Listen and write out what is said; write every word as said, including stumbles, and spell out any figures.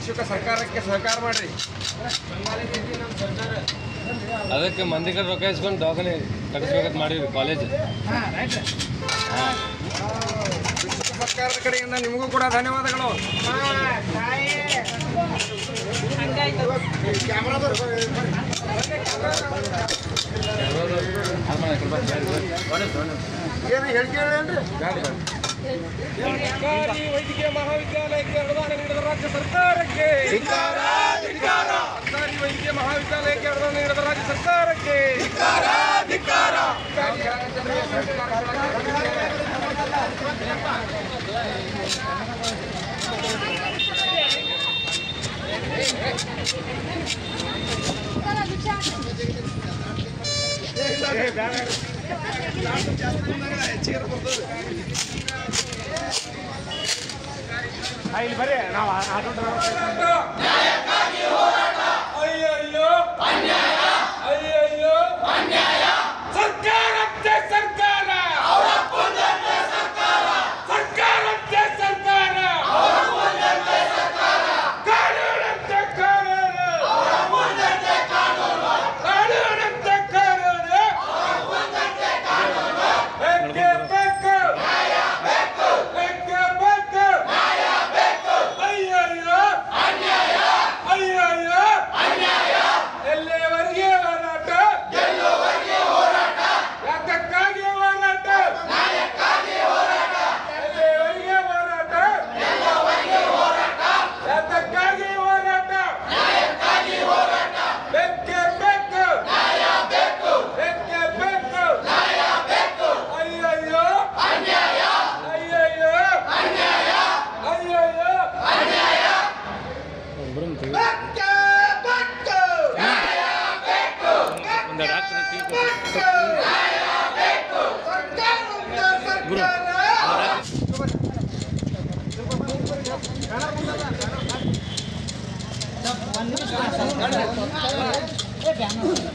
ಭಿಕ್ಷುಕ ಸರ್ಕಾರಕ್ಕೆ ಸಹಕಾರ ಮಾಡ್ರಿ. ಅದಕ್ಕೆ ಮಂದಿ ಕಡೆ ರೊಕ್ಕ ಇಸ್ಕೊಂಡು ದವಾಖಾನೆ ಕಟ್ಟಿಸ್ಬೇಕಂತ ಮಾಡಿದ್ವಿ ಕಾಲೇಜ್. ಭಿಕ್ಷುಕ ಸರ್ಕಾರದ ಕಡೆಯಿಂದ ನಿಮಗೂ ಕೂಡ ಧನ್ಯವಾದಗಳು. ಏನು ಹೇಳಿಕೆ ಹೇಳೇನ್ರಿ? ಸರ್ಕಾರಿ ವೈದ್ಯಕೀಯ ಮಹಾವಿದ್ಯಾಲಯಕ್ಕೆ ಅನುದಾನ ನೀಡಿದ ರಾಜ್ಯ ಸರ್ಕಾರಕ್ಕೆ ಸರ್ಕಾರಿ ವೈದ್ಯಕೀಯ ಮಹಾವಿದ್ಯಾಲಯಕ್ಕೆ ಅನುದಾನ ನೀಡಿದ ರಾಜ್ಯ ಸರ್ಕಾರಕ್ಕೆ ಇಲ್ಲಿ ಬರ್ರಿ ನಾವು ಅಯ್ಯಯ್ಯೋ ಅನ್ಯಾಯ ಅಯ್ಯಯ್ಯೋ ಅನ್ಯಾಯ ಸರ್ಕಾರಕ್ಕೆ ಸರ್ಕಾರ ಸರ್ಕಾರಕ್ಕೆ ಸರ್ಕಾರ ಕಾನೂನಂತೆ ಕಾನೂನು ಕಾನೂನಂತೆ ಕಾನೂನು ಬೇಕೇ ಬೇಕು ಬೇಕೇ ಬೇಕು ಅಯ್ಯಯ್ಯೋ ಅಯ್ಯಯ್ಯೋ ಎಲ್ಲಿವರೆಗೆ ಹೋರಾಟ ಯಾತಕ್ಕಾಗಿ ಹೋರಾಟ ಎಲ್ಲಿವರೆಗೆ ಹೋರಾಟ ಯಾತಕ್ಕಾಗಿ ಹೋರಾಟ ಬೇಕೇ ಬೇಕು ಬೇಕೇ ಬೇಕು ಅಯ್ಯಯ್ಯೋ ಅಯ್ಯಯ್ಯೋ ಅಯ್ಯಯ್ಯೋ ಒಂದು ರಾತ್ರಿ One minute.